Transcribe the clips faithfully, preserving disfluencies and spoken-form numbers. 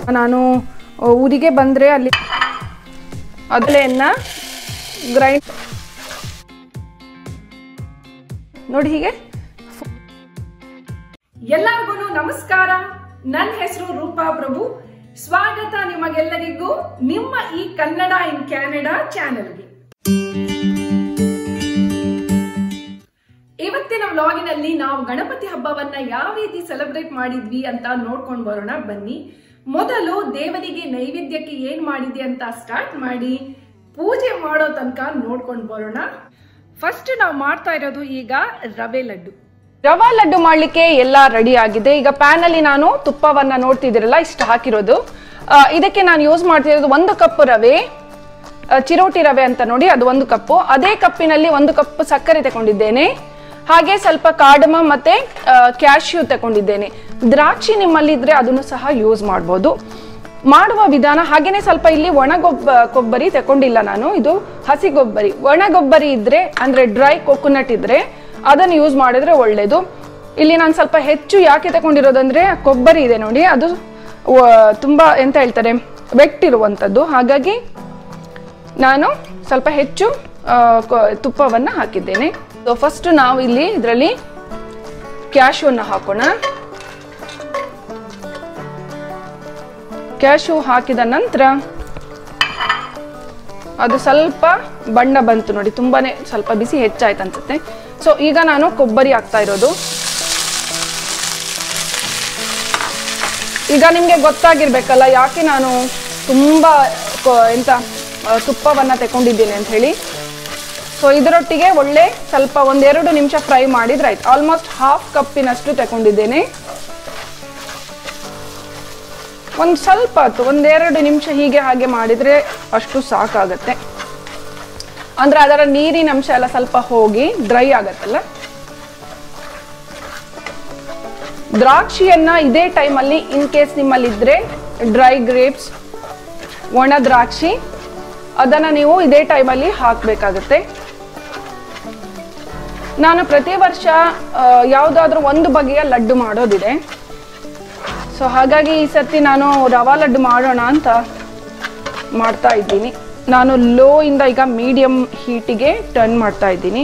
ನಾನು ಊರಿಗೆ ಬಂದರೆ ಅಲ್ಲಿ ಅದಲೆಯನ್ನ ಗ್ರೈಂಡ್ ನೋಡಿ ಹೀಗೆ. ಎಲ್ಲರಿಗೂ ನಮಸ್ಕಾರ. ನನ್ನ ಹೆಸರು ರೂಪಾ ಪ್ರಭು. ಸ್ವಾಗತ ನಿಮಗೆಲ್ಲರಿಗೂ ನಿಮ್ಮ ಈ ಕನ್ನಡ ಇನ್ ಕ್ಯಾನಡಾ ಚಾನೆಲ್ಗೆ. ಇವತ್ತಿನ ವ್ಲಾಗಿನಲ್ಲಿ ನಾವು ಗಣಪತಿ ಹಬ್ಬವನ್ನ ಯಾವ ರೀತಿ ಸೆಲೆಬ್ರೇಟ್ ಮಾಡಿದ್ವಿ ಅಂತ ನೋಡ್ಕೊಂಡು ಬರೋಣ ಬನ್ನಿ. ಮೊದಲು ದೇವರಿಗೆ ನೈವೇದ್ಯಕ್ಕೆ ಏನ್ ಮಾಡಿದೆ ಅಂತ ಸ್ಟಾರ್ಟ್ ಮಾಡಿ ಪೂಜೆ ಮಾಡೋ ತನಕ ನೋಡ್ಕೊಂಡು ಬರೋಣ. ಫಸ್ಟ್ ನಾವು ಮಾಡ್ತಾ ಇರೋದು ಈಗ ರವೆ ಲಡ್ಡು. ರವಾ ಲಡ್ಡು ಮಾಡ್ಲಿಕ್ಕೆ ಎಲ್ಲ ರೆಡಿ ಆಗಿದೆ. ಈಗ ಪ್ಯಾನ್ ಅಲ್ಲಿ ನಾನು ತುಪ್ಪವನ್ನ ನೋಡ್ತಿದ್ದೀರಲ್ಲ ಇಷ್ಟು ಹಾಕಿರೋದು. ಇದಕ್ಕೆ ನಾನು ಯೂಸ್ ಮಾಡ್ತಿರೋದು ಒಂದು ಕಪ್ ರವೆ, ಚಿರೋಟಿ ರವೆ ಅಂತ ನೋಡಿ, ಅದು ಒಂದು ಕಪ್ಪು. ಅದೇ ಕಪ್ಪಿನಲ್ಲಿ ಒಂದು ಕಪ್ ಸಕ್ಕರೆ ತಗೊಂಡಿದ್ದೇನೆ. ಹಾಗೆ ಸ್ವಲ್ಪ ಕಾಡಮ ಮತ್ತೆ ಕ್ಯಾಶ್ಯೂ ತಗೊಂಡಿದ್ದೇನೆ. ದ್ರಾಕ್ಷಿ ನಿಮ್ಮಲ್ಲಿ ಇದ್ರೆ ಅದನ್ನು ಸಹ ಯೂಸ್ ಮಾಡ್ಬೋದು. ಮಾಡುವ ವಿಧಾನ ಹಾಗೇನೆ. ಸ್ವಲ್ಪ ಇಲ್ಲಿ ಒಣ ಗೊಬ್ಬ ಕೊಬ್ಬರಿ ತಗೊಂಡಿಲ್ಲ ನಾನು, ಇದು ಹಸಿ ಗೊಬ್ಬರಿ. ಒಣ ಗೊಬ್ಬರಿ ಇದ್ರೆ ಅಂದ್ರೆ ಡ್ರೈ ಕೊಕೊನಟ್ ಇದ್ರೆ ಅದನ್ನು ಯೂಸ್ ಮಾಡಿದ್ರೆ ಒಳ್ಳೇದು. ಇಲ್ಲಿ ನಾನು ಸ್ವಲ್ಪ ಹೆಚ್ಚು ಯಾಕೆ ತಗೊಂಡಿರೋದಂದ್ರೆ ಕೊಬ್ಬರಿ ಇದೆ ನೋಡಿ, ಅದು ತುಂಬಾ ಎಂತ ಹೇಳ್ತಾರೆ ವೆಟ್ ಇರುವಂಥದ್ದು. ಹಾಗಾಗಿ ನಾನು ಸ್ವಲ್ಪ ಹೆಚ್ಚು ತುಪ್ಪವನ್ನು ಹಾಕಿದ್ದೇನೆ. ಸೊ ಫಸ್ಟ್ ನಾವು ಇಲ್ಲಿ ಇದರಲ್ಲಿ ಕ್ಯಾಶ್ಯೂನ ಹಾಕೋಣ. ಕ್ಯಾಶ್ಯೂ ಹಾಕಿದ ನಂತರ ಅದು ಸ್ವಲ್ಪ ಬಣ್ಣ ಬಂತು ನೋಡಿ, ತುಂಬಾನೇ ಸ್ವಲ್ಪ ಬಿಸಿ ಹೆಚ್ಚಾಯ್ತು ಅನ್ಸುತ್ತೆ. ಸೊ ಈಗ ನಾನು ಕೊಬ್ಬರಿ ಹಾಕ್ತಾ ಇರೋದು. ಈಗ ನಿಮ್ಗೆ ಗೊತ್ತಾಗಿರ್ಬೇಕಲ್ಲ ಯಾಕೆ ನಾನು ತುಂಬಾ ಎಂತ ತುಪ್ಪವನ್ನ ತಗೊಂಡಿದ್ದೀನಿ ಅಂತ ಹೇಳಿ. ಸೊ ಇದರೊಟ್ಟಿಗೆ ಒಳ್ಳೆ ಸ್ವಲ್ಪ ಒಂದೆರಡು ನಿಮಿಷ ಫ್ರೈ ಮಾಡಿದ್ರೆ ಆಯ್ತು. ಆಲ್ಮೋಸ್ಟ್ ಹಾಫ್ ಕಪ್ಪಿನಷ್ಟು ತಗೊಂಡಿದ್ದೇನೆ. ಒಂದು ಸ್ವಲ್ಪ ಹೊತ್ತು ಒಂದೆರಡು ನಿಮಿಷ ಹೀಗೆ ಹಾಗೆ ಮಾಡಿದ್ರೆ ಅಷ್ಟು ಸಾಕಾಗತ್ತೆ. ಅಂದ್ರೆ ಅದರ ನೀರಿನ ಅಂಶ ಎಲ್ಲ ಸ್ವಲ್ಪ ಹೋಗಿ ಡ್ರೈ ಆಗತ್ತಲ್ಲ. ದ್ರಾಕ್ಷಿಯನ್ನ ಇದೇ ಟೈಮಲ್ಲಿ ಇನ್ ಕೇಸ್ ನಿಮ್ಮಲ್ಲಿ ಇದ್ರೆ ಡ್ರೈ ಗ್ರೇಪ್ಸ್, ಒಣ ದ್ರಾಕ್ಷಿ, ಅದನ್ನ ನೀವು ಇದೇ ಟೈಮಲ್ಲಿ ಹಾಕಬೇಕಾಗತ್ತೆ. ನಾನು ಪ್ರತಿ ವರ್ಷ ಯಾವುದಾದ್ರೂ ಒಂದು ಬಗೆಯ ಲಡ್ಡು ಮಾಡೋದಿದೆ. ಸೊ ಹಾಗಾಗಿ ಈ ಸರ್ತಿ ನಾನು ರವಾ ಲಡ್ಡು ಮಾಡೋಣ ಅಂತ ಮಾಡ್ತಾ ಇದ್ದೀನಿ. ನಾನು ಲೋ ಇಂದ ಈಗ ಮೀಡಿಯಂ ಹೀಟಿಗೆ ಟರ್ನ್ ಮಾಡ್ತಾ ಇದ್ದೀನಿ.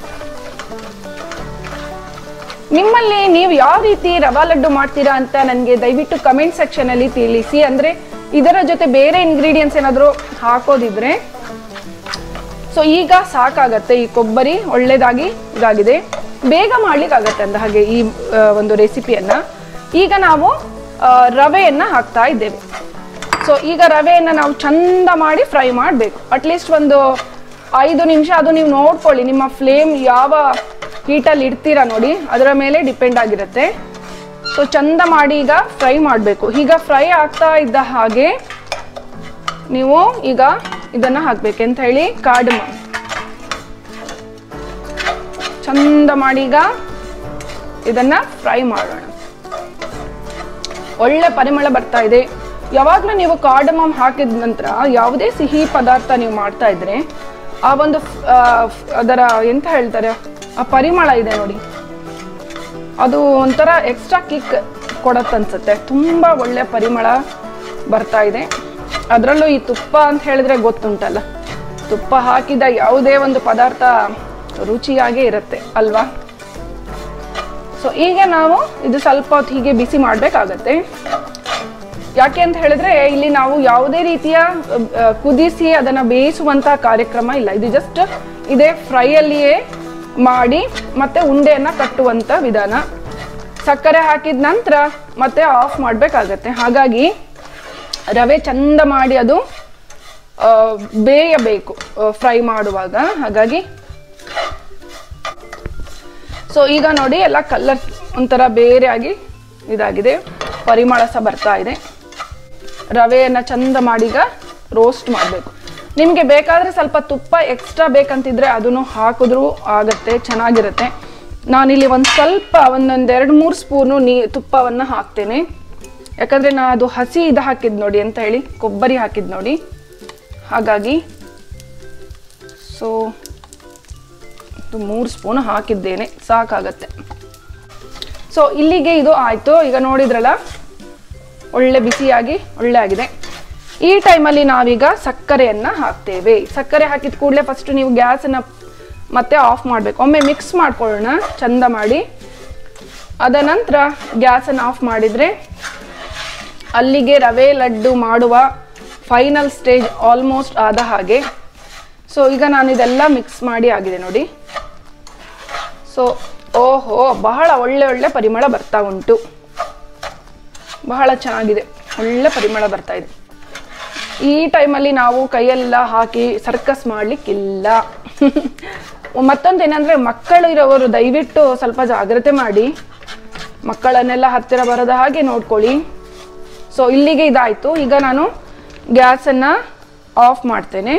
ನಿಮ್ಮಲ್ಲಿ ನೀವು ಯಾವ ರೀತಿ ರವಾ ಲಡ್ಡು ಮಾಡ್ತೀರಾ ಅಂತ ನನಗೆ ದಯವಿಟ್ಟು ಕಮೆಂಟ್ ಸೆಕ್ಷನ್ ಅಲ್ಲಿ ತಿಳಿಸಿ. ಅಂದ್ರೆ ಇದರ ಜೊತೆ ಬೇರೆ ಇಂಗ್ರೀಡಿಯೆಂಟ್ಸ್ ಏನಾದರೂ ಹಾಕೋದಿದ್ರೆ. ಸೊ ಈಗ ಸಾಕಾಗತ್ತೆ, ಈ ಕೊಬ್ಬರಿ ಒಳ್ಳೇದಾಗಿ ಇದಾಗಿದೆ, ಬೇಗ ಮಾಡ್ಲಿಕ್ಕೆ ಆಗತ್ತೆ ಅಂದ ಹಾಗೆ ಈ ಒಂದು ರೆಸಿಪಿಯನ್ನ. ಈಗ ನಾವು ರವೆಯನ್ನ ಹಾಕ್ತಾ ಇದ್ದೇವೆ. ಸೊ ಈಗ ರವೆಯನ್ನ ನಾವು ಚಂದ ಮಾಡಿ ಫ್ರೈ ಮಾಡಬೇಕು. ಅಟ್ಲೀಸ್ಟ್ ಒಂದು ಐದು ನಿಮಿಷ. ಅದು ನೀವು ನೋಡ್ಕೊಳ್ಳಿ, ನಿಮ್ಮ ಫ್ಲೇಮ್ ಯಾವ ಹೀಟಲ್ಲಿ ಇಡ್ತೀರಾ ನೋಡಿ, ಅದರ ಮೇಲೆ ಡಿಪೆಂಡ್ ಆಗಿರುತ್ತೆ. ಸೊ ಚಂದ ಮಾಡಿ ಈಗ ಫ್ರೈ ಮಾಡಬೇಕು. ಈಗ ಫ್ರೈ ಆಗ್ತಾ ಇದ್ದ ಹಾಗೆ ನೀವು ಈಗ ಇದನ್ನ ಹಾಕ್ಬೇಕಂತ ಹೇಳಿ ಕಾಡಮ ಚಂದ ಮಾಡಿ ಈಗ ಇದನ್ನ ಫ್ರೈ ಮಾಡೋಣ. ಒಳ್ಳೆ ಪರಿಮಳ ಬರ್ತಾ ಇದೆ. ಯಾವಾಗಲೂ ನೀವು ಕಾರ್ಡಮಮ್ ಹಾಕಿದ ನಂತರ ಯಾವುದೇ ಸಿಹಿ ಪದಾರ್ಥ ನೀವು ಮಾಡ್ತಾ ಇದ್ರೆ ಆ ಒಂದು ಅದರ ಎಂತ ಹೇಳ್ತಾರೆ ಆ ಪರಿಮಳ ಇದೆ ನೋಡಿ, ಅದು ಒಂಥರ ಎಕ್ಸ್ಟ್ರಾ ಕಿಕ್ ಕೊಡತ್ತನ್ಸುತ್ತೆ. ತುಂಬಾ ಒಳ್ಳೆ ಪರಿಮಳ ಬರ್ತಾ ಇದೆ. ಅದರಲ್ಲೂ ಈ ತುಪ್ಪ ಅಂತ ಹೇಳಿದ್ರೆ ಗೊತ್ತುಂಟಲ್ಲ, ತುಪ್ಪ ಹಾಕಿದ ಯಾವುದೇ ಒಂದು ಪದಾರ್ಥ ರುಚಿಯಾಗೇ ಇರುತ್ತೆ ಅಲ್ವಾ. ಸೊ ಈಗ ನಾವು ಇದು ಸ್ವಲ್ಪ ಹೊತ್ತು ಹೀಗೆ ಬಿಸಿ ಮಾಡಬೇಕಾಗತ್ತೆ. ಯಾಕೆ ಅಂತ ಹೇಳಿದ್ರೆ ಇಲ್ಲಿ ನಾವು ಯಾವುದೇ ರೀತಿಯ ಕುದಿಸಿ ಅದನ್ನ ಬೇಯಿಸುವಂತ ಕಾರ್ಯಕ್ರಮ ಇಲ್ಲ. ಇದು ಜಸ್ಟ್ ಇದೇ ಫ್ರೈಯಲ್ಲಿಯೇ ಮಾಡಿ ಮತ್ತೆ ಉಂಡೆಯನ್ನ ಕಟ್ಟುವಂತ ವಿಧಾನ. ಸಕ್ಕರೆ ಹಾಕಿದ ನಂತರ ಮತ್ತೆ ಆಫ್ ಮಾಡಬೇಕಾಗತ್ತೆ. ಹಾಗಾಗಿ ರವೆ ಚಂದ ಮಾಡಿ ಅದು ಬೇಯಬೇಕು ಫ್ರೈ ಮಾಡುವಾಗ. ಹಾಗಾಗಿ ಸೊ ಈಗ ನೋಡಿ ಎಲ್ಲ ಕಲರ್ ಒಂಥರ ಬೇರೆ ಆಗಿ ಇದಾಗಿದೆ, ಪರಿಮಳ ಸಹ ಬರ್ತಾ ಇದೆ. ರವೆಯನ್ನ ಚಂದ ಮಾಡೀಗ ರೋಸ್ಟ್ ಮಾಡಬೇಕು. ನಿಮಗೆ ಬೇಕಾದ್ರೆ ಸ್ವಲ್ಪ ತುಪ್ಪ ಎಕ್ಸ್ಟ್ರಾ ಬೇಕಂತಿದ್ರೆ ಅದನ್ನು ಹಾಕಿದ್ರೂ ಆಗತ್ತೆ, ಚೆನ್ನಾಗಿರುತ್ತೆ. ನಾನಿಲ್ಲಿ ಒಂದು ಸ್ವಲ್ಪ ಒಂದೊಂದು ಎರಡು ಮೂರು ಸ್ಪೂನು ನೀ ತುಪ್ಪವನ್ನು ಹಾಕ್ತೇನೆ. ಯಾಕಂದರೆ ನಾನು ಅದು ಹಸಿ ಇದು ಹಾಕಿದ್ದು ನೋಡಿ ಅಂತ ಹೇಳಿ, ಕೊಬ್ಬರಿ ಹಾಕಿದ್ದು ನೋಡಿ, ಹಾಗಾಗಿ ಸೊ ಮೂರು ಸ್ಪೂನ್ ಹಾಕಿದ್ದೇನೆ, ಸಾಕಾಗತ್ತೆ. ಸೊ ಇಲ್ಲಿಗೆ ಇದು ಆಯಿತು. ಈಗ ನೋಡಿದ್ರಲ್ಲ ಒಳ್ಳೆ ಬಿಸಿಯಾಗಿ ಒಳ್ಳೆ ಆಗಿದೆ. ಈ ಟೈಮಲ್ಲಿ ನಾವೀಗ ಸಕ್ಕರೆಯನ್ನು ಹಾಕ್ತೇವೆ. ಸಕ್ಕರೆ ಹಾಕಿದ ಕೂಡಲೇ ಫಸ್ಟ್ ನೀವು ಗ್ಯಾಸನ್ನು ಮತ್ತೆ ಆಫ್ ಮಾಡಬೇಕು. ಒಮ್ಮೆ ಮಿಕ್ಸ್ ಮಾಡ್ಕೊಳ್ಳೋಣ ಚಂದ ಮಾಡಿ. ಅದ ನಂತರ ಗ್ಯಾಸನ್ನು ಆಫ್ ಮಾಡಿದರೆ ಅಲ್ಲಿಗೆ ರವೆ ಲಡ್ಡು ಮಾಡುವ ಫೈನಲ್ ಸ್ಟೇಜ್ ಆಲ್ಮೋಸ್ಟ್ ಆದ ಹಾಗೆ. ಸೊ ಈಗ ನಾನು ಇದೆಲ್ಲ ಮಿಕ್ಸ್ ಮಾಡಿ ಆಗಿದೆ ನೋಡಿ. ಸೊ ಓಹೋ, ಬಹಳ ಒಳ್ಳೆ ಒಳ್ಳೆ ಪರಿಮಳ ಬರ್ತಾ ಉಂಟು. ಬಹಳ ಚೆನ್ನಾಗಿದೆ, ಒಳ್ಳೆ ಪರಿಮಳ ಬರ್ತಾ ಇದೆ. ಈ ಟೈಮಲ್ಲಿ ನಾವು ಕೈಯೆಲ್ಲ ಹಾಕಿ ಸರ್ಕಸ್ ಮಾಡಲಿಕ್ಕಿಲ್ಲ. ಮತ್ತೊಂದು ಏನಂದರೆ, ಮಕ್ಕಳು ಇರೋರು ದಯವಿಟ್ಟು ಸ್ವಲ್ಪ ಜಾಗ್ರತೆ ಮಾಡಿ, ಮಕ್ಕಳನ್ನೆಲ್ಲ ಹತ್ತಿರ ಬರದ ಹಾಗೆ ನೋಡ್ಕೊಳ್ಳಿ. ಸೊ ಇಲ್ಲಿಗೆ ಇದಾಯಿತು. ಈಗ ನಾನು ಗ್ಯಾಸನ್ನು ಆಫ್ ಮಾಡ್ತೇನೆ.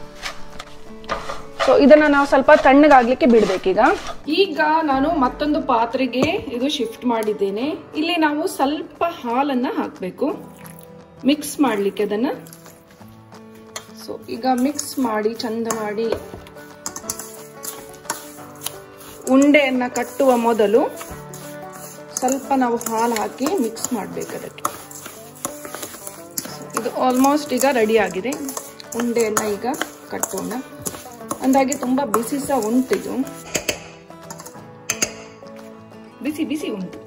ಸೊ ಇದನ್ನು ನಾವು ಸ್ವಲ್ಪ ತಣ್ಣಗಾಗಲಿಕ್ಕೆ ಬಿಡಬೇಕೀಗ. ಈಗ ನಾನು ಮತ್ತೊಂದು ಪಾತ್ರೆಗೆ ಇದು ಶಿಫ್ಟ್ ಮಾಡಿದ್ದೇನೆ. ಇಲ್ಲಿ ನಾವು ಸ್ವಲ್ಪ ಹಾಲನ್ನು ಹಾಕಬೇಕು ಮಿಕ್ಸ್ ಮಾಡಲಿಕ್ಕೆ ಅದನ್ನು. ಸೊ ಈಗ ಮಿಕ್ಸ್ ಮಾಡಿ ಚಂದ ಮಾಡಿ ಉಂಡೆಯನ್ನು ಕಟ್ಟುವ ಮೊದಲು ಸ್ವಲ್ಪ ನಾವು ಹಾಲು ಹಾಕಿ ಮಿಕ್ಸ್ ಮಾಡಬೇಕು ಅದಕ್ಕೆ. ಇದು ಆಲ್ಮೋಸ್ಟ್ ಈಗ ರೆಡಿ ಆಗಿದೆ. ಉಂಡೆಯನ್ನು ಈಗ ಕಟ್ಟೋಣ. ಅಂದಾಗೆ ತುಂಬ ಬಿಸಿ ಸಹ ಉಂಟಿದು, ಬಿಸಿ ಬಿಸಿ ಉಂಟು.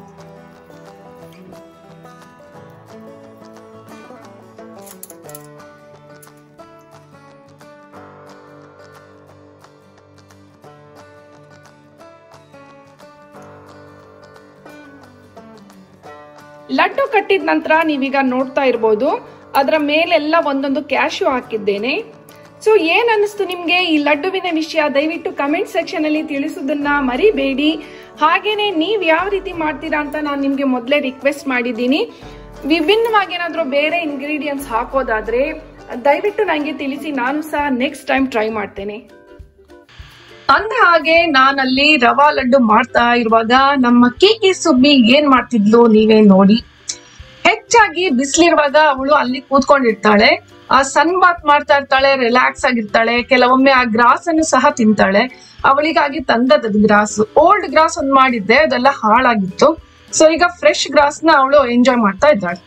ಲಡ್ಡು ಕಟ್ಟಿದ ನಂತರ ನೀವೀಗ ನೋಡ್ತಾ ಇರ್ಬೋದು, ಅದರ ಮೇಲೆಲ್ಲ ಒಂದೊಂದು ಕ್ಯಾಶ್ಯೂ ಹಾಕಿದ್ದೇನೆ. ಸೊ ಏನ್ ಅನಿಸ್ತು ನಿಮ್ಗೆ ಈ ಲಡ್ಡುವಿನ ವಿಷಯ? ದಯವಿಟ್ಟು ಕಮೆಂಟ್ ಸೆಕ್ಷನ್ ಅಲ್ಲಿ ತಿಳಿಸೋದನ್ನ ಮರಿಬೇಡಿ. ಹಾಗೇನೆ ನೀವ್ ಯಾವ ರೀತಿ ಮಾಡ್ತೀರಾ ಅಂತ ನಾನು ನಿಮ್ಗೆ ಮೊದಲೇ ರಿಕ್ವೆಸ್ಟ್ ಮಾಡಿದ್ದೀನಿ. ವಿಭಿನ್ನವಾಗಿ ಏನಾದ್ರೂ ಬೇರೆ ಇಂಗ್ರೀಡಿಯೆಂಟ್ಸ್ ಹಾಕೋದಾದ್ರೆ ದಯವಿಟ್ಟು ನಂಗೆ ತಿಳಿಸಿ, ನಾನು ಸಹ ನೆಕ್ಸ್ಟ್ ಟೈಮ್ ಟ್ರೈ ಮಾಡ್ತೇನೆ. ಅಂದ ಹಾಗೆ ನಾನಲ್ಲಿ ರವಾ ಲಡ್ಡು ಮಾಡ್ತಾ ಇರುವಾಗ ನಮ್ಮ ಕೀಕಿ ಸುಬ್ಬಿ ಏನ್ ಮಾಡ್ತಿದ್ಲು ನೀವೇ ನೋಡಿ. ಹೆಚ್ಚಾಗಿ ಬಿಸಿಲಿರುವಾಗ ಅವಳು ಅಲ್ಲಿ ಕೂತ್ಕೊಂಡಿರ್ತಾಳೆ, ಆ ಸನ್ ಬಾತ್ ಮಾಡ್ತಾ ಇರ್ತಾಳೆ, ರಿಲ್ಯಾಕ್ಸ್ ಆಗಿರ್ತಾಳೆ. ಕೆಲವೊಮ್ಮೆ ಆ ಗ್ರಾಸ್ ಅನ್ನು ಸಹ ತಿಂತಾಳೆ. ಅವಳಿಗಾಗಿ ತಂದದ್ದು ಗ್ರಾಸ್, ಓಲ್ಡ್ ಗ್ರಾಸ್ ಒಂದು ಮಾಡಿದ್ದೆ, ಅದೆಲ್ಲ ಹಾಳಾಗಿತ್ತು. ಸೊ ಈಗ ಫ್ರೆಶ್ ಗ್ರಾಸ್ ನ ಅವಳು ಎಂಜಾಯ್ ಮಾಡ್ತಾ ಇದ್ದಾಳೆ.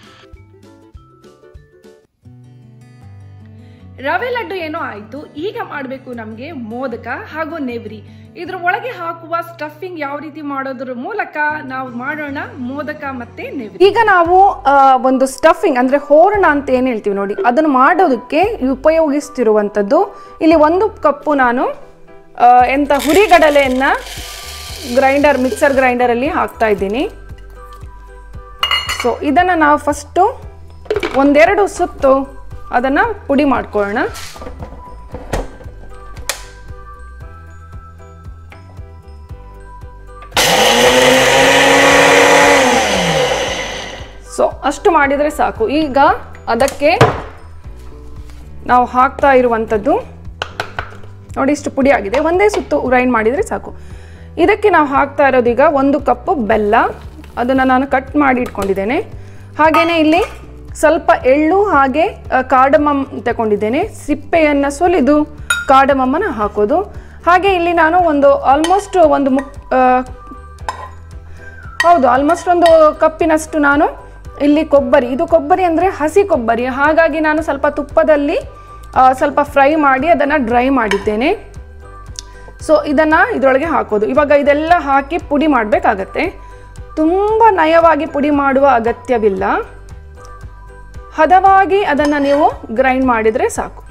ರವೆ ಲಡ್ಡು ಏನೋ ಆಯ್ತು. ಈಗ ಮಾಡಬೇಕು ನಮ್ಗೆ ಮೋದಕ ಹಾಗೂ ನೆವ್ರಿ. ಇದ್ರ ಒಳಗೆ ಹಾಕುವ ಸ್ಟಫಿಂಗ್ ಯಾವ ರೀತಿ ಮಾಡೋದ್ರ ಮೂಲಕ ನಾವು ಮಾಡೋಣ ಮೋದಕ ಮತ್ತೆ ನೆವ್ರಿ. ಈಗ ನಾವು ಒಂದು ಸ್ಟಫಿಂಗ್ ಅಂದ್ರೆ ಹೋರಣ ಅಂತ ಏನ್ ಹೇಳ್ತೀವಿ ನೋಡಿ, ಅದನ್ನು ಮಾಡೋದಕ್ಕೆ ಉಪಯೋಗಿಸ್ತಿರುವಂತದ್ದು. ಇಲ್ಲಿ ಒಂದು ಕಪ್ಪು ನಾನು ಎಂತ ಹುರಿಗಡಲೆಯನ್ನ ಗ್ರೈಂಡರ್ ಮಿಕ್ಸರ್ ಗ್ರೈಂಡರ್ ಅಲ್ಲಿ ಹಾಕ್ತಾ ಇದ್ದೀನಿ. ಸೊ ಇದನ್ನ ನಾವು ಫಸ್ಟ್ ಒಂದೆರಡು ಸುತ್ತು ಅದನ್ನ ಪುಡಿ ಮಾಡ್ಕೊಳ್ಳೋಣ. ಸೊ ಅಷ್ಟು ಮಾಡಿದರೆ ಸಾಕು. ಈಗ ಅದಕ್ಕೆ ನಾವು ಹಾಕ್ತಾ ಇರುವಂಥದ್ದು ನೋಡಿ, ಇಷ್ಟು ಪುಡಿ ಆಗಿದೆ. ಒಂದೇ ಸುತ್ತು ಗ್ರೈಂಡ್ ಮಾಡಿದರೆ ಸಾಕು. ಇದಕ್ಕೆ ನಾವು ಹಾಕ್ತಾ ಇರೋದೀಗ ಒಂದು ಕಪ್ಪು ಬೆಲ್ಲ, ಅದನ್ನು ನಾನು ಕಟ್ ಮಾಡಿ ಇಟ್ಕೊಂಡಿದ್ದೇನೆ. ಹಾಗೆಯೇ ಇಲ್ಲಿ ಸ್ವಲ್ಪ ಎಳ್ಳು ಹಾಗೆ ಕಾರ್ಡಮಮ್ ತಗೊಂಡಿದ್ದೇನೆ. ಸಿಪ್ಪೆಯನ್ನು ಸುಲಿದು ಕಾರ್ಡಮಮ್ಮನ ಹಾಕೋದು. ಹಾಗೆ ಇಲ್ಲಿ ನಾನು ಒಂದು ಆಲ್ಮೋಸ್ಟ್ ಒಂದು ಮುಕ್ ಹೌದು ಆಲ್ಮೋಸ್ಟ್ ಒಂದು ಕಪ್ಪಿನಷ್ಟು ನಾನು ಇಲ್ಲಿ ಕೊಬ್ಬರಿ, ಇದು ಕೊಬ್ಬರಿ ಅಂದರೆ ಹಸಿ ಕೊಬ್ಬರಿ, ಹಾಗಾಗಿ ನಾನು ಸ್ವಲ್ಪ ತುಪ್ಪದಲ್ಲಿ ಸ್ವಲ್ಪ ಫ್ರೈ ಮಾಡಿ ಅದನ್ನು ಡ್ರೈ ಮಾಡಿದ್ದೇನೆ. ಸೊ ಇದನ್ನು ಇದರೊಳಗೆ ಹಾಕೋದು. ಇವಾಗ ಇದೆಲ್ಲ ಹಾಕಿ ಪುಡಿ ಮಾಡಬೇಕಾಗತ್ತೆ. ತುಂಬ ನಯವಾಗಿ ಪುಡಿ ಮಾಡುವ ಅಗತ್ಯವಿಲ್ಲ, ಹದವಾಗಿ ಅದನ್ನು ನೀವು ಗ್ರೈಂಡ್ ಮಾಡಿದರೆ ಸಾಕು.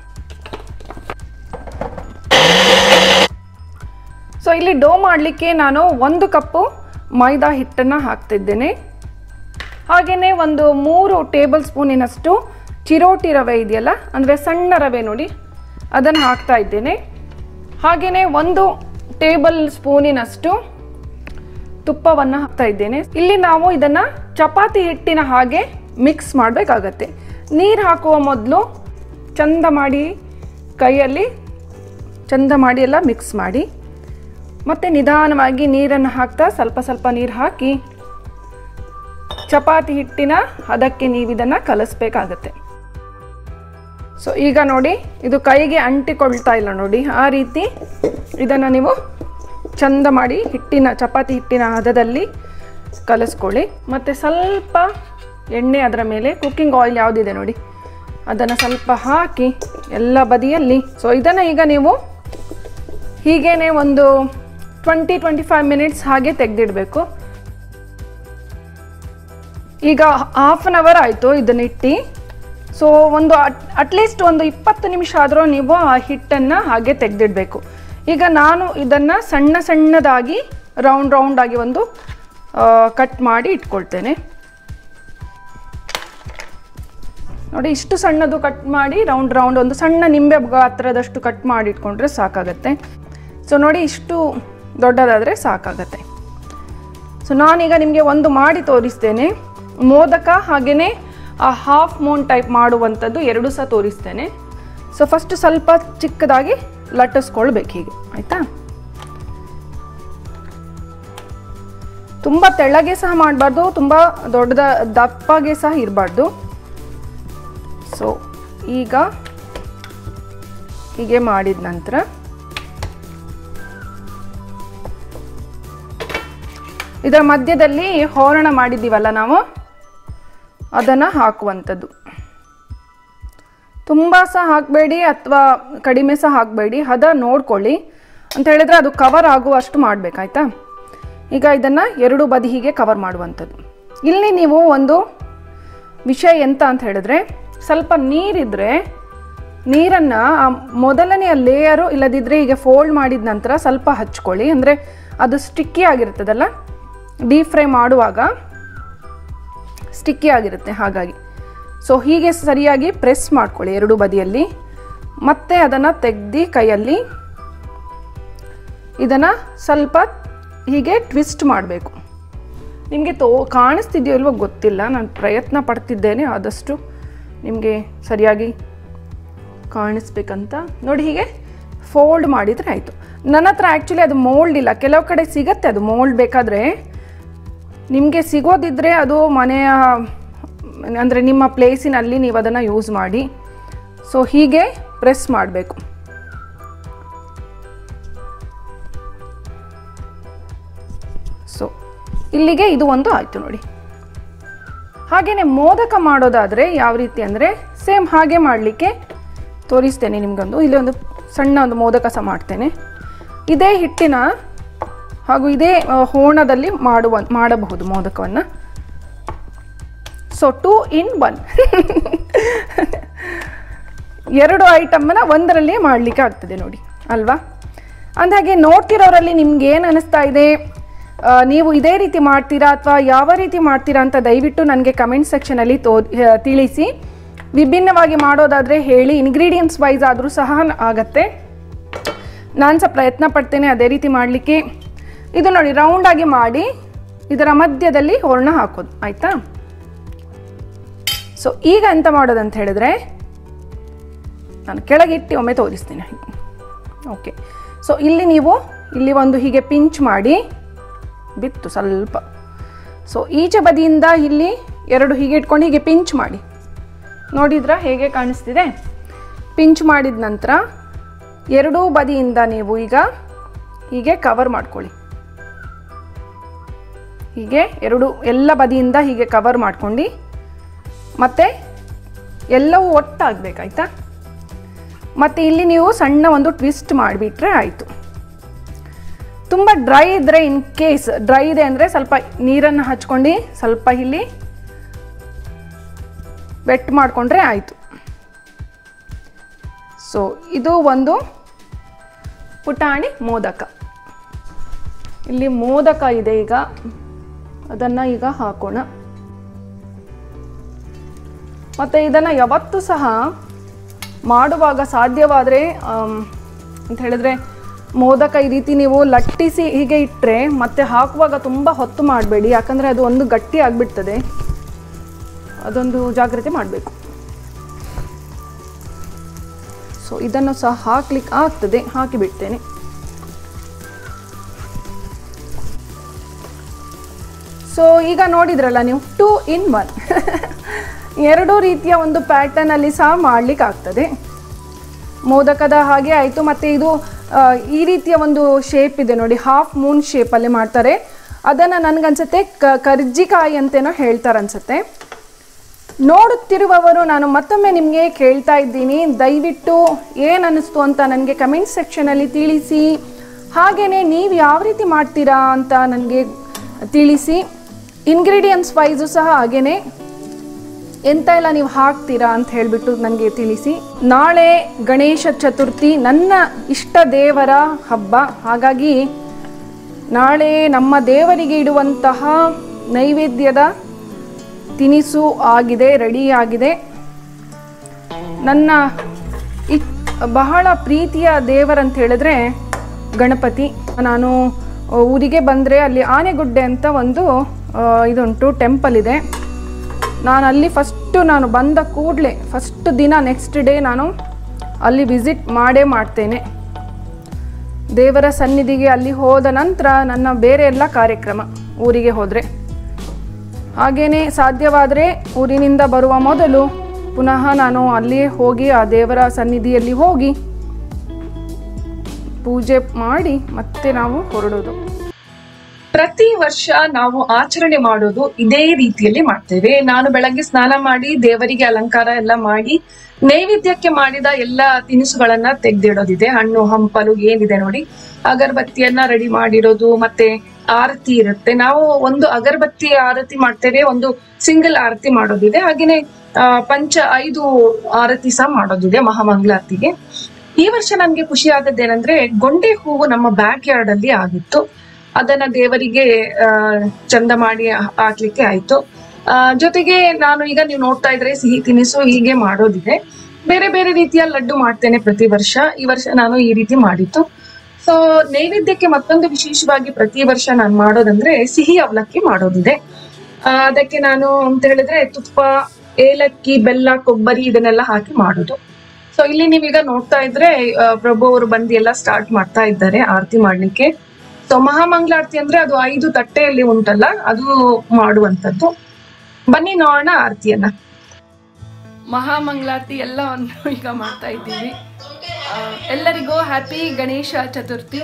ಸೊ ಇಲ್ಲಿ ಡೋ ಮಾಡಲಿಕ್ಕೆ ನಾನು ಒಂದು ಕಪ್ಪು ಮೈದಾ ಹಿಟ್ಟನ್ನು ಹಾಕ್ತಿದ್ದೇನೆ. ಹಾಗೆಯೇ ಒಂದು ಮೂರು ಟೇಬಲ್ ಸ್ಪೂನಿನಷ್ಟು ಚಿರೋಟಿ ರವೆ ಇದೆಯಲ್ಲ, ಅಂದರೆ ಸಣ್ಣ ರವೆ ನೋಡಿ, ಅದನ್ನು ಹಾಕ್ತಾ ಇದ್ದೇನೆ. ಹಾಗೆಯೇ ಒಂದು ಟೇಬಲ್ ಸ್ಪೂನಿನಷ್ಟು ತುಪ್ಪವನ್ನು ಹಾಕ್ತಾ ಇದ್ದೇನೆ. ಇಲ್ಲಿ ನಾವು ಇದನ್ನು ಚಪಾತಿ ಹಿಟ್ಟಿನ ಹಾಗೆ ಮಿಕ್ಸ್ ಮಾಡಬೇಕಾಗತ್ತೆ. ನೀರು ಹಾಕುವ ಮೊದಲು ಚಂದ ಮಾಡಿ ಕೈಯಲ್ಲಿ ಚಂದ ಮಾಡಿ ಎಲ್ಲ ಮಿಕ್ಸ್ ಮಾಡಿ, ಮತ್ತು ನಿಧಾನವಾಗಿ ನೀರನ್ನು ಹಾಕ್ತಾ ಸ್ವಲ್ಪ ಸ್ವಲ್ಪ ನೀರು ಹಾಕಿ ಚಪಾತಿ ಹಿಟ್ಟಿನ ಅದಕ್ಕೆ ನೀವು ಇದನ್ನು ಕಲಿಸ್ಬೇಕಾಗತ್ತೆ. ಸೊ ಈಗ ನೋಡಿ, ಇದು ಕೈಗೆ ಅಂಟಿಕೊಳ್ತಾ ಇಲ್ಲ ನೋಡಿ, ಆ ರೀತಿ ಇದನ್ನು ನೀವು ಚಂದ ಮಾಡಿ ಹಿಟ್ಟಿನ ಚಪಾತಿ ಹಿಟ್ಟಿನ ಹದದಲ್ಲಿ ಕಲಿಸ್ಕೊಳ್ಳಿ. ಮತ್ತು ಸ್ವಲ್ಪ ಎಣ್ಣೆ ಅದರ ಮೇಲೆ ಕುಕ್ಕಿಂಗ್ ಆಯಿಲ್ ಯಾವುದಿದೆ ನೋಡಿ ಅದನ್ನು ಸ್ವಲ್ಪ ಹಾಕಿ ಎಲ್ಲ ಬದಿಯಲ್ಲಿ. ಸೊ ಇದನ್ನು ಈಗ ನೀವು ಹೀಗೇ ಒಂದು ಟ್ವೆಂಟಿ ಟ್ವೆಂಟಿ ಫೈವ್ ಮಿನಿಟ್ಸ್ ಹಾಗೆ ತೆಗೆದಿಡಬೇಕು. ಈಗ ಹಾಫ್ ಆನ್ ಅವರ್ ಆಯಿತು ಇದನ್ನ ಇಟ್ಟು. ಸೊ ಒಂದು ಅಟ್ ಅಟ್ಲೀಸ್ಟ್ ಒಂದು ಇಪ್ಪತ್ತು ನಿಮಿಷ ಆದರೂ ನೀವು ಆ ಹಿಟ್ಟನ್ನು ಹಾಗೆ ತೆಗೆದಿಡಬೇಕು. ಈಗ ನಾನು ಇದನ್ನು ಸಣ್ಣ ಸಣ್ಣದಾಗಿ ರೌಂಡ್ ರೌಂಡಾಗಿ ಒಂದು ಕಟ್ ಮಾಡಿ ಇಟ್ಕೊಳ್ತೇನೆ ನೋಡಿ. ಇಷ್ಟು ಸಣ್ಣದು ಕಟ್ ಮಾಡಿ ರೌಂಡ್ ರೌಂಡ್ ಒಂದು ಸಣ್ಣ ನಿಂಬೆ ಗಾತ್ರದಷ್ಟು ಕಟ್ ಮಾಡಿ ಇಟ್ಕೊಂಡ್ರೆ ಸಾಕಾಗತ್ತೆ. ಸೊ ನೋಡಿ ಇಷ್ಟು ದೊಡ್ಡದಾದರೆ ಸಾಕಾಗತ್ತೆ. ಸೊ ನಾನೀಗ ನಿಮಗೆ ಒಂದು ಮಾಡಿ ತೋರಿಸ್ತೇನೆ. ಮೋದಕ ಹಾಗೆಯೇ ಆ ಹಾಫ್ ಮೂನ್ ಟೈಪ್ ಮಾಡುವಂಥದ್ದು ಎರಡು ಸಹ ತೋರಿಸ್ತೇನೆ. ಸೊ ಫಸ್ಟ್ ಸ್ವಲ್ಪ ಚಿಕ್ಕದಾಗಿ ಲಟ್ಟಿಸ್ಕೊಳ್ಬೇಕು ಹೀಗೆ, ಆಯಿತಾ? ತುಂಬ ತೆಳ್ಳಗೆ ಸಹ ಮಾಡಬಾರ್ದು, ತುಂಬ ದೊಡ್ಡದ ದಪ್ಪಗೆ ಸಹ ಇರಬಾರ್ದು. ಸೊ ಈಗ ಹೀಗೆ ಮಾಡಿದ ನಂತರ ಇದರ ಮಧ್ಯದಲ್ಲಿ ಹೂರಣ ಮಾಡಿದ್ದೀವಲ್ಲ ನಾವು, ಅದನ್ನು ಹಾಕುವಂಥದ್ದು. ತುಂಬ ಸಹ ಹಾಕಬೇಡಿ ಅಥವಾ ಕಡಿಮೆ ಸಹ ಹಾಕಬೇಡಿ, ಹದ ನೋಡ್ಕೊಳ್ಳಿ ಅಂತ ಹೇಳಿದರೆ ಅದು ಕವರ್ ಆಗುವಷ್ಟು ಮಾಡಬೇಕಾಯ್ತಾ. ಈಗ ಇದನ್ನು ಎರಡು ಬದಿ ಹೀಗೆ ಕವರ್ ಮಾಡುವಂಥದ್ದು. ಇಲ್ಲಿ ನೀವು ಒಂದು ವಿಷಯ ಎಂತ ಅಂತ ಹೇಳಿದ್ರೆ, ಸ್ವಲ್ಪ ನೀರಿದ್ರೆ ನೀರನ್ನು ಆ ಮೊದಲನೆಯ ಲೇಯರು ಇಲ್ಲದಿದ್ದರೆ ಹೀಗೆ ಫೋಲ್ಡ್ ಮಾಡಿದ ನಂತರ ಸ್ವಲ್ಪ ಹಚ್ಕೊಳ್ಳಿ. ಅಂದರೆ ಅದು ಸ್ಟಿಕ್ಕಿ ಆಗಿರ್ತದಲ್ಲ, ಡೀಪ್ ಫ್ರೈ ಮಾಡುವಾಗ ಸ್ಟಿಕ್ಕಿ ಆಗಿರುತ್ತೆ ಹಾಗಾಗಿ. ಸೊ ಹೀಗೆ ಸರಿಯಾಗಿ ಪ್ರೆಸ್ ಮಾಡ್ಕೊಳ್ಳಿ ಎರಡು ಬದಿಯಲ್ಲಿ. ಮತ್ತೆ ಅದನ್ನು ತೆಗೆದು ಕೈಯಲ್ಲಿ ಇದನ್ನು ಸ್ವಲ್ಪ ಹೀಗೆ ಟ್ವಿಸ್ಟ್ ಮಾಡಬೇಕು. ನಿಮಗೆ ತೋ ಕಾಣಿಸ್ತಿದೆಯೋ ಇಲ್ವೋ ಗೊತ್ತಿಲ್ಲ, ನಾನು ಪ್ರಯತ್ನ ಪಡ್ತಿದ್ದೇನೆ ಆದಷ್ಟು ನಿಮಗೆ ಸರಿಯಾಗಿ ಕಾಣಿಸ್ಬೇಕಂತ. ನೋಡಿ ಹೀಗೆ ಫೋಲ್ಡ್ ಮಾಡಿದರೆ ಆಯಿತು. ನನ್ನ ಹತ್ರ ಆ್ಯಕ್ಚುಲಿ ಅದು ಮೋಲ್ಡ್ ಇಲ್ಲ, ಕೆಲವು ಕಡೆ ಸಿಗತ್ತೆ ಅದು ಮೋಲ್ಡ್. ಬೇಕಾದರೆ ನಿಮಗೆ ಸಿಗೋದಿದ್ದರೆ ಅದು ಮನೆಯ ಅಂದರೆ ನಿಮ್ಮ ಪ್ಲೇಸಿನಲ್ಲಿ ನೀವು ಅದನ್ನು ಯೂಸ್ ಮಾಡಿ. ಸೊ ಹೀಗೆ ಪ್ರೆಸ್ ಮಾಡಬೇಕು. ಸೊ ಇಲ್ಲಿಗೆ ಇದು ಒಂದು ಆಯಿತು ನೋಡಿ. ಹಾಗೆಯೇ ಮೋದಕ ಮಾಡೋದಾದರೆ ಯಾವ ರೀತಿ ಅಂದರೆ ಸೇಮ್ ಹಾಗೆ ಮಾಡಲಿಕ್ಕೆ ತೋರಿಸ್ತೇನೆ ನಿಮಗೊಂದು. ಇಲ್ಲಿ ಒಂದು ಸಣ್ಣ ಒಂದು ಮೋದಕ ಸಹ ಮಾಡ್ತೇನೆ. ಇದೇ ಹಿಟ್ಟಿನ ಹಾಗೂ ಇದೇ ಹೂರಣದಲ್ಲಿ ಮಾಡುವ ಮಾಡಬಹುದು ಮೋದಕವನ್ನು. ಸೊ ಟೂ ಇನ್ ಒನ್ ಎರಡು ಐಟಮನ್ನು ಒಂದರಲ್ಲೇ ಮಾಡಲಿಕ್ಕೆ ಆಗ್ತದೆ ನೋಡಿ ಅಲ್ವಾ. ಅಂದಾಗೆ ನೋಡ್ತಿರೋರಲ್ಲಿ ನಿಮ್ಗೆ ಏನು ಅನ್ನಿಸ್ತಾ ಇದೆ, ನೀವು ಇದೇ ರೀತಿ ಮಾಡ್ತೀರಾ ಅಥವಾ ಯಾವ ರೀತಿ ಮಾಡ್ತೀರಾ ಅಂತ ದಯವಿಟ್ಟು ನನಗೆ ಕಮೆಂಟ್ ಸೆಕ್ಷನಲ್ಲಿ ತೋ ತಿಳಿಸಿ. ವಿಭಿನ್ನವಾಗಿ ಮಾಡೋದಾದರೆ ಹೇಳಿ, ಇಂಗ್ರೀಡಿಯೆಂಟ್ಸ್ ವೈಸ್ ಆದರೂ ಸಹ ಆಗತ್ತೆ. ನಾನು ಸಹ ಪ್ರಯತ್ನ ಪಡ್ತೇನೆ ಅದೇ ರೀತಿ ಮಾಡಲಿಕ್ಕೆ. ಇದು ನೋಡಿ ರೌಂಡಾಗಿ ಮಾಡಿ ಇದರ ಮಧ್ಯದಲ್ಲಿ ಹೂರಣ ಹಾಕೋದು, ಆಯಿತಾ? ಸೊ ಈಗ ಎಂತ ಮಾಡೋದಂತ ಹೇಳಿದ್ರೆ, ನಾನು ಕೆಳಗಿಟ್ಟು ಒಮ್ಮೆ ತೋರಿಸ್ತೀನಿ. ಓಕೆ, ಸೊ ಇಲ್ಲಿ ನೀವು ಇಲ್ಲಿ ಒಂದು ಹೀಗೆ ಪಿಂಚ್ ಮಾಡಿ ಬಿತ್ತು ಸ್ವಲ್ಪ. ಸೊ ಈಚೆ ಬದಿಯಿಂದ ಇಲ್ಲಿ ಎರಡು ಹೀಗೆ ಇಟ್ಕೊಂಡು ಹೀಗೆ ಪಿಂಚ್ ಮಾಡಿ, ನೋಡಿದ್ರಾ ಹೇಗೆ ಕಾಣಿಸ್ತಿದೆ? ಪಿಂಚ್ ಮಾಡಿದ ನಂತರ ಎರಡೂ ಬದಿಯಿಂದ ನೀವು ಈಗ ಹೀಗೆ ಕವರ್ ಮಾಡ್ಕೊಳ್ಳಿ. ಹೀಗೆ ಎರಡು ಎಲ್ಲ ಬದಿಯಿಂದ ಹೀಗೆ ಕವರ್ ಮಾಡ್ಕೊಂಡು ಮತ್ತೆ ಎಲ್ಲವೂ ಒಟ್ಟಾಗಬೇಕಾಯ್ತಾ. ಮತ್ತು ಇಲ್ಲಿ ನೀವು ಸಣ್ಣ ಒಂದು ಟ್ವಿಸ್ಟ್ ಮಾಡಿಬಿಟ್ರೆ ಆಯಿತು. ತುಂಬ ಡ್ರೈ ಇದ್ದರೆ, ಇನ್ ಕೇಸ್ ಡ್ರೈ ಇದೆ ಅಂದರೆ ಸ್ವಲ್ಪ ನೀರನ್ನು ಹಚ್ಕೊಂಡು ಸ್ವಲ್ಪ ಇಲ್ಲಿ ವೆಟ್ ಮಾಡಿಕೊಂಡ್ರೆ ಆಯಿತು. ಸೊ ಇದು ಒಂದು ಪುಟಾಣಿ ಮೋದಕ. ಇಲ್ಲಿ ಮೋದಕ ಇದೆ, ಈಗ ಅದನ್ನು ಈಗ ಹಾಕೋಣ. ಮತ್ತು ಇದನ್ನು ಯಾವತ್ತೂ ಸಹ ಮಾಡುವಾಗ ಸಾಧ್ಯವಾದರೆ ಅಂತ ಹೇಳಿದ್ರೆ ಮೋದಕ ಈ ರೀತಿ ನೀವು ಲಟ್ಟಿಸಿ ಹೀಗೆ ಇಟ್ಟರೆ ಮತ್ತೆ ಹಾಕುವಾಗ ತುಂಬ ಹೊತ್ತು ಮಾಡಬೇಡಿ, ಯಾಕಂದರೆ ಅದು ಒಂದು ಗಟ್ಟಿ ಆಗಿಬಿಡ್ತದೆ. ಅದೊಂದು ಜಾಗ್ರತೆ ಮಾಡಬೇಕು. ಸೊ ಇದನ್ನು ಸಹ ಹಾಕ್ಲಿಕ್ಕೆ ಆಗ್ತದೆ, ಹಾಕಿಬಿಡ್ತೇನೆ. ಸೊ ಈಗ ನೋಡಿದ್ರಲ್ಲ ನೀವು, ಟೂ ಇನ್ ಒನ್ ಎರಡೂ ರೀತಿಯ ಒಂದು ಪ್ಯಾಟರ್ನಲ್ಲಿ ಸಹ ಮಾಡಲಿಕ್ಕೆ ಆಗ್ತದೆ. ಮೋದಕದ ಹಾಗೆ ಆಯಿತು. ಮತ್ತು ಇದು ಈ ರೀತಿಯ ಒಂದು ಶೇಪ್ ಇದೆ ನೋಡಿ, ಹಾಫ್ ಮೂನ್ ಶೇಪಲ್ಲಿ ಮಾಡ್ತಾರೆ. ಅದನ್ನು ನನಗನ್ಸುತ್ತೆ ಕ ಕರ್ಜಿಕಾಯಿ ಅಂತೇನೋ ಹೇಳ್ತಾರೆ ಅನ್ಸುತ್ತೆ. ನೋಡುತ್ತಿರುವವರು ನಾನು ಮತ್ತೊಮ್ಮೆ ನಿಮಗೆ ಕೇಳ್ತಾ ಇದ್ದೀನಿ, ದಯವಿಟ್ಟು ಏನು ಅನ್ನಿಸ್ತು ಅಂತ ನನಗೆ ಕಮೆಂಟ್ ಸೆಕ್ಷನಲ್ಲಿ ತಿಳಿಸಿ. ಹಾಗೆಯೇ ನೀವು ಯಾವ ರೀತಿ ಮಾಡ್ತೀರಾ ಅಂತ ನನಗೆ ತಿಳಿಸಿ. ಇಂಗ್ರೀಡಿಯೆಂಟ್ಸ್ ವೈಸು ಸಹ ಹಾಗೆಯೇ ಎಂತ ಎಲ್ಲ ನೀವು ಹಾಕ್ತೀರಾ ಅಂತ ಹೇಳಿಬಿಟ್ಟು ನನಗೆ ತಿಳಿಸಿ. ನಾಳೆ ಗಣೇಶ ಚತುರ್ಥಿ, ನನ್ನ ಇಷ್ಟ ದೇವರ ಹಬ್ಬ. ಹಾಗಾಗಿ ನಾಳೆ ನಮ್ಮ ದೇವರಿಗೆ ಇಡುವಂತಹ ನೈವೇದ್ಯದ ತಿನಿಸು ಆಗಿದೆ, ರೆಡಿ ಆಗಿದೆ. ನನ್ನ ಇ ಬಹಳ ಪ್ರೀತಿಯ ದೇವರಂತ ಹೇಳಿದ್ರೆ ಗಣಪತಿ. ನಾನು ಊರಿಗೆ ಬಂದರೆ ಅಲ್ಲಿ ಆನೆಗುಡ್ಡೆ ಅಂತ ಒಂದು ಇದುಂಟು, ಟೆಂಪಲ್ ಇದೆ. ನಾನು ಅಲ್ಲಿ ಫಸ್ಟು ನಾನು ಬಂದ ಕೂಡಲೇ ಫಸ್ಟ್ ದಿನ ನೆಕ್ಸ್ಟ್ ಡೇ ನಾನು ಅಲ್ಲಿ ವಿಸಿಟ್ ಮಾಡೇ ಮಾಡ್ತೇನೆ. ದೇವರ ಸನ್ನಿಧಿಗೆ ಅಲ್ಲಿ ಹೋದ ನಂತರ ನನ್ನ ಬೇರೆ ಎಲ್ಲ ಕಾರ್ಯಕ್ರಮ ಊರಿಗೆ ಹೋದರೆ. ಹಾಗೆಯೇ ಸಾಧ್ಯವಾದರೆ ಊರಿನಿಂದ ಬರುವ ಮೊದಲು ಪುನಃ ನಾನು ಅಲ್ಲಿಯೇ ಹೋಗಿ ಆ ದೇವರ ಸನ್ನಿಧಿಯಲ್ಲಿ ಹೋಗಿ ಪೂಜೆ ಮಾಡಿ ಮತ್ತೆ ನಾವು ಹೊರಡೋದು. ಪ್ರತಿ ವರ್ಷ ನಾವು ಆಚರಣೆ ಮಾಡೋದು ಇದೇ ರೀತಿಯಲ್ಲಿ ಮಾಡ್ತೇವೆ. ನಾನು ಬೆಳಗ್ಗೆ ಸ್ನಾನ ಮಾಡಿ ದೇವರಿಗೆ ಅಲಂಕಾರ ಎಲ್ಲ ಮಾಡಿ ನೈವೇದ್ಯಕ್ಕೆ ಮಾಡಿದ ಎಲ್ಲ ತಿನಿಸುಗಳನ್ನ ತೆಗೆದಿಡೋದಿದೆ. ಹಣ್ಣು ಹಂಪಲು ಏನಿದೆ ನೋಡಿ, ಅಗರಬತ್ತಿಯನ್ನ ರೆಡಿ ಮಾಡಿರೋದು, ಮತ್ತೆ ಆರತಿ ಇರುತ್ತೆ. ನಾವು ಒಂದು ಅಗರಬತ್ತಿ ಆರತಿ ಮಾಡ್ತೇವೆ, ಒಂದು ಸಿಂಗಲ್ ಆರತಿ ಮಾಡೋದಿದೆ. ಹಾಗೇನೆ ಆ ಪಂಚ ಐದು ಆರತಿ ಸಹ ಮಾಡೋದಿದೆ ಮಹಾಮಂಗಳಾರತಿಗೆ. ಈ ವರ್ಷ ನನ್ಗೆ ಖುಷಿ ಆದದ್ದೇನೆಂದ್ರೆ ಗೊಂಡೆ ಹೂವು ನಮ್ಮ ಬ್ಯಾಕ್ ಯಾರ್ಡ್ ಅಲ್ಲಿ ಆಗಿತ್ತು. ಅದನ್ನ ದೇವರಿಗೆ ಅಹ್ ಚಂದ ಮಾಡಿ ಹಾಕ್ಲಿಕ್ಕೆ ಆಯ್ತು. ಅಹ್ ಜೊತೆಗೆ ನಾನು ಈಗ ನೀವು ನೋಡ್ತಾ ಇದ್ರೆ ಸಿಹಿ ತಿನಿಸು ಹೀಗೆ ಮಾಡೋದಿದೆ. ಬೇರೆ ಬೇರೆ ರೀತಿಯ ಲಡ್ಡು ಮಾಡ್ತೇನೆ ಪ್ರತಿ ವರ್ಷ. ಈ ವರ್ಷ ನಾನು ಈ ರೀತಿ ಮಾಡಿತ್ತು. ಸೊ ನೈವೇದ್ಯಕ್ಕೆ ಮತ್ತೊಂದು ವಿಶೇಷವಾಗಿ ಪ್ರತಿ ವರ್ಷ ನಾನು ಮಾಡೋದಂದ್ರೆ ಸಿಹಿ ಅವಲಕ್ಕಿ ಮಾಡೋದಿದೆ. ಅಹ್ ಅದಕ್ಕೆ ನಾನು ಅಂತ ಹೇಳಿದ್ರೆ ತುಪ್ಪ, ಏಲಕ್ಕಿ, ಬೆಲ್ಲ, ಕೊಬ್ಬರಿ ಇದನ್ನೆಲ್ಲ ಹಾಕಿ ಮಾಡೋದು. ಸೊ ಇಲ್ಲಿ ನೀವೀಗ ನೋಡ್ತಾ ಇದ್ರೆ ಪ್ರಭು ಅವರು ಬಂದು ಎಲ್ಲ ಸ್ಟಾರ್ಟ್ ಮಾಡ್ತಾ ಇದ್ದಾರೆ ಆರತಿ ಮಾಡ್ಲಿಕ್ಕೆ. ಸೊ ಮಹಾಮಂಗಳಾರತಿ ಅಂದ್ರೆ ಅದು ಐದು ತಟ್ಟೆಯಲ್ಲಿ ಉಂಟಲ್ಲ, ಅದು ಮಾಡುವಂಥದ್ದು. ಬನ್ನಿ ನೋಡೋಣ ಆರತಿಯನ್ನ. ಮಹಾಮಂಗಳಾರತಿ ಎಲ್ಲವನ್ನು ಈಗ ಮಾಡ್ತಾ ಇದ್ದೀವಿ. ಎಲ್ಲರಿಗೂ ಹ್ಯಾಪಿ ಗಣೇಶ ಚತುರ್ಥಿ.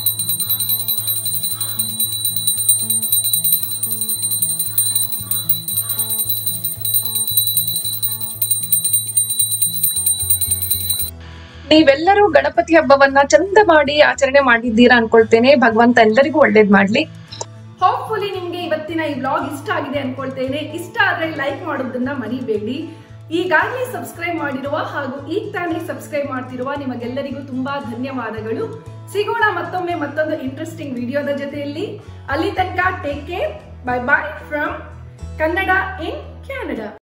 ನೀವೆಲ್ಲರೂ ಗಣಪತಿ ಹಬ್ಬವನ್ನ ಚಂದ ಮಾಡಿ ಆಚರಣೆ ಮಾಡಿದ್ದೀರಾ ಅನ್ಕೊಳ್ತೇನೆ. ಭಗವಂತ ಎಲ್ಲರಿಗೂ ಒಳ್ಳೇದ್ ಮಾಡ್ಲಿ. ಹೋಪ್ಫುಲಿ ನಿಮ್ಗೆ ಇವತ್ತಿನ ಈ ವ್ಲಾಗ್ ಇಷ್ಟ ಆಗಿದೆ ಅನ್ಕೊಳ್ತೇನೆ. ಇಷ್ಟ ಆದ್ರೆ ಲೈಕ್ ಮಾಡೋದನ್ನ ಮರಿಬೇಡಿ. ಈಗಾಗಲೇ ಸಬ್ಸ್ಕ್ರೈಬ್ ಮಾಡಿರುವ ಹಾಗೂ ಈಗ ತಾನೇ ಸಬ್ಸ್ಕ್ರೈಬ್ ಮಾಡ್ತಿರುವ ನಿಮಗೆಲ್ಲರಿಗೂ ತುಂಬಾ ಧನ್ಯವಾದಗಳು. ಸಿಗೋಣ ಮತ್ತೊಮ್ಮೆ ಮತ್ತೊಂದು ಇಂಟ್ರೆಸ್ಟಿಂಗ್ ವಿಡಿಯೋದ ಜೊತೆಯಲ್ಲಿ. ಅಲ್ಲಿ ತನಕ take care. Bye bye from Kannada in Canada.